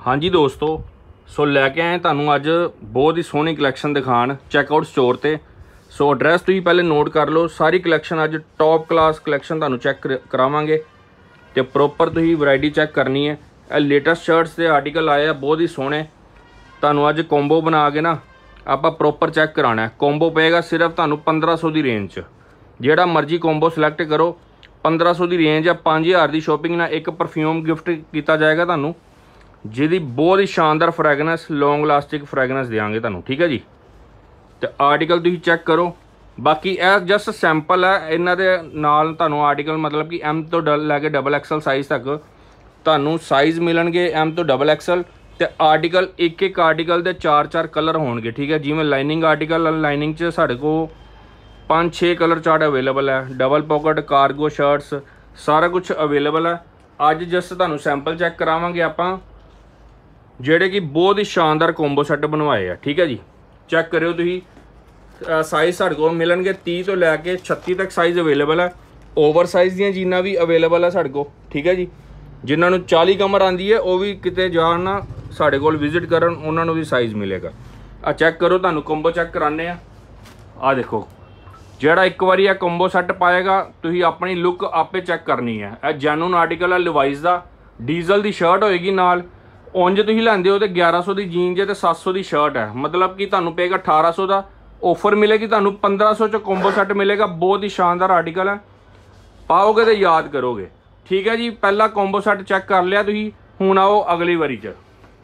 हाँ जी दोस्तों, सो लैके आए तुहानूं अज बहुत ही सोहनी कलैक्शन दिखाण चैकआउट स्टोर ते। सो एड्रैस तुसीं पहले नोट कर लो। सारी कलैक्शन अज टॉप क्लास कलैक्शन तुहानूं चैक करावांगे ते प्रॉपर तुसीं वैरायटी चैक करनी है। ये लेटेस्ट शर्ट्स के आर्टिकल आए हैं बहुत ही सोहने। तुहानूं अज कोंबो बना के ना आपां प्रॉपर चैक कराना है। कोंबो पेगा सिर्फ तुहानूं 1500 की रेंज च। जिहड़ा मर्जी कोंबो सिलैक्ट करो, 1500 की रेंज है। 5000 की शॉपिंग ना एक परफ्यूम गिफ्ट किया जाएगा तुहानूं, जिहदी बहुत ही शानदार फ्रैगनेंस लॉन्ग लास्टिक फ्रैगनेंस देंगे तुहानूं। ठीक है जी। तो आर्टिकल तुसीं चैक करो। बाकी यह जस्ट सैंपल है। इन्हां दे नाल तुहानूं आर्टिकल मतलब कि M तो लैके XXL साइज़ तक तुहानूं साइज़ मिलणगे। M तो XXL ते आर्टिकल एक आर्टिकल दे 4 कलर होणगे। ठीक है। जिवें लाइनिंग आर्टिकल लाइनिंग च साडे कोल 5-6 कलर चार्ट अवेलेबल है। डबल पॉकेट कार्गो शर्ट्स सारा कुछ अवेलेबल है। अज जस्ट तुहानूं सैंपल चैक करावांगे आपां, जेड़े कि बहुत ही शानदार कोंबो सैट बनवाए हैं। ठीक है जी। चैक करियो तुसीं। साइज़ साडे कोल मिलणगे 30 तो लैके 36 तक साइज़ अवेलेबल है। ओवर साइज़ दीयां जीनां भी अवेलेबल है साडे कोल। ठीक है जी। जिन्हां नूं 40 कमर आंदी है वो भी किते जाण ना साडे कोल विजिट करन, उन्हां नूं भी साइज़ मिलेगा। आ चैक करो, तुहानूं कोंबो चैक कराने आ देखो। ਜਿਹੜਾ एक बार यह कोंबो सैट पाएगा तुसीं अपनी लुक आपे चैक करनी है। यह जैਨੂਨ आर्टिकल है लिवाइस का। डीजल की शर्ट होएगी नाल। उंज तुसीं लैंदे हो तो 1100 की जीन जे तो 700 की शर्ट है, मतलब कि तुहानूं पेगा 1800 का। ऑफर मिलेगी तुहानूं 1500 च कोंबो सैट मिलेगा। बहुत ही शानदार आर्टिकल है, पाओगे तो याद करोगे। ठीक है जी। पहला कोंबो सैट चैक कर लिया तुसीं, हुण आओ अगली वारी च।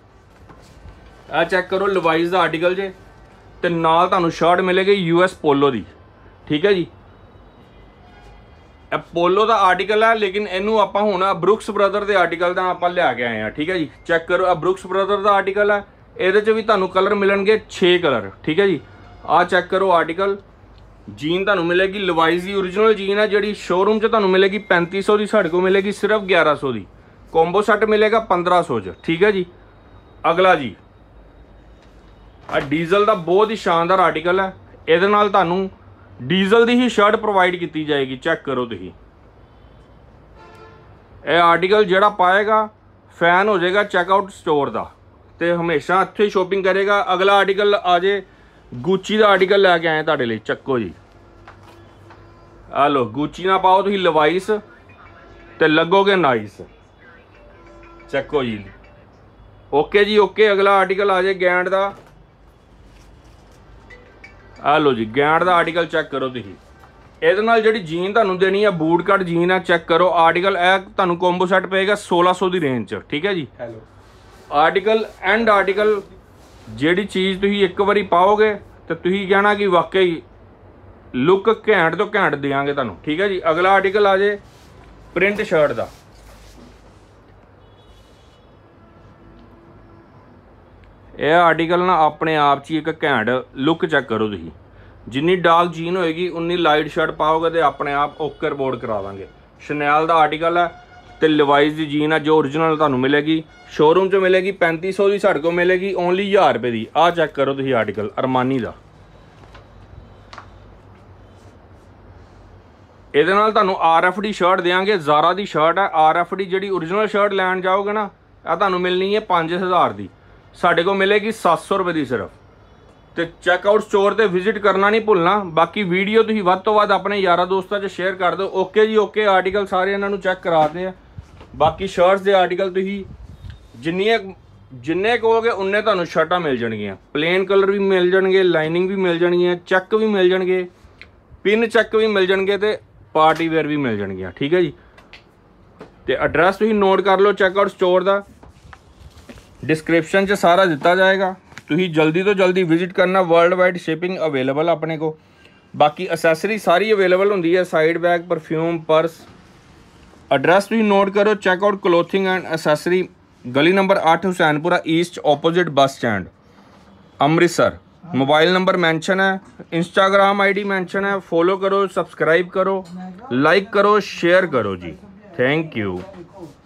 आ चैक करो लिवाइस का आर्टिकल जे ते नाल तुहानूं शर्ट मिलेगी US पोलो की। ठीक है जी। पोलो का आर्टिकल है, लेकिन इनू आप हुण ब्रुक्स ब्रदर के आर्टिकल का आप लिया के आए हैं। ठीक है जी। चैक करो, आ ब्रुक्स ब्रदर का आर्टिकल है। ये भी तुहानूं कलर मिलणगे 6 कलर। ठीक है जी। आ चैक करो आर्टिकल। जीन तुहानूं मिलेगी लिवाइस की ओरिजिनल जीन है, जी शोरूम च तुहानूं मिलेगी 3500 की, साडे कोल मिलेगी सिर्फ 1100 की। कोंबो सैट मिलेगा 1500 च। ठीक है जी। अगला जी, आ डीजल का बहुत ही शानदार आर्टिकल है। ये नाल तुहानूं डीजल की ही शर्ट प्रोवाइड की जाएगी। चैक करो तुसीं। यह आर्टिकल जिहड़ा पाएगा फैन हो जाएगा चैकआउट स्टोर का, तो हमेशा इत्थे शॉपिंग करेगा। अगला आर्टिकल आ जाए, गुची का आर्टिकल लैके आए तुहाडे लई। चक्को जी। आ लो, गुची ना पाओ तुसीं लिवाइस ते लगोगे नाइस। चक्को जी। ओके जी ओके। अगला आर्टिकल आ जाए गैंड का। आ लो जी, गैंड का आर्टिकल चैक करो तुसीं। ਇਹਦੇ ਨਾਲ ਜਿਹੜੀ जीन ਤੁਹਾਨੂੰ देनी है बूट कट जीन है। चेक करो आर्टिकल। ਇਹ ਤੁਹਾਨੂੰ कोंबो सैट पेगा 1600 की रेंज च। ठीक है जी। आर्टिकल एंड आर्टिकल ਜਿਹੜੀ चीज़ तुसीं एक बारी पाओगे तो तुसीं कहना कि वाकई लुक घैंट तो घैंट देंगे तुहानूं। ठीक है जी। अगला आर्टिकल आ जाए प्रिंट शर्ट का। यह आर्टिकल ना अपने आप च एक घैंट लुक चेक करो तुसीं। जिन्नी डार्क जीन होएगी उन्नी लाइट शर्ट पाओगे तो अपने आप ओके रिपोर्ट करा देंगे। शनैल का आर्टिकल है तो लिवाइस की जीन है जो ओरिजिनल तुहानूं मिलेगी। शोरूम च मिलेगी 3500 की, साडे कोल मिलेगी ओनली 1000 रुपये की। आ चेक करो तुसीं आर्टिकल अरमानी का। ਇਹਦੇ ਨਾਲ ਤੁਹਾਨੂੰ RFD शर्ट देंगे। ज़ारा की शर्ट है RFD। जी ओरिजिनल शर्ट लैन जाओगे ना यह तुहानूं मिलनी है 5000 की, साडे कोल मिलेगी 700 रुपये की सिर्फ। तो चैकआउट स्टोर पर विजिट करना नहीं भुलना। बाकी वीडियो तुसीं वध तो वध अपने यारां दोस्तां च शेयर कर दो। ओके जी ओके। आर्टिकल सारे इन्हां नूं चैक कराते हैं। बाकी शर्ट्स के आर्टिकल तुसीं जिन्ने कहोगे उन्ने तुहानूं शर्टां मिल जाणगीआं। प्लेन कलर भी मिल जाणगे, लाइनिंग भी मिल जाणगीआं, चैक भी मिल जाणगे, पिन चैक भी मिल जाणगे ते पार्टी वेयर भी मिल जाणगीआं। ठीक है जी। तो एड्रैस तुसीं नोट कर लो चैकआउट स्टोर का, डिस्क्रिप्शन च सारा दिता जाएगा। तुसीं जल्दी तो जल्दी विजिट करना। वर्ल्ड वाइड शिपिंग अवेलेबल अपने को। बाकी असैसरी सारी अवेलेबल होंदी है, side bag, perfume, purse. Address तुसीं नोट करो चैकआउट क्लोथिंग एंड असैसरी, गली number 8 Hussainpura east, opposite bus stand, Amritsar. Mobile number mention है, इंस्टाग्राम ID मैंशन है। फॉलो करो, सब्सक्राइब करो, लाइक करो, शेयर करो जी। Thank you.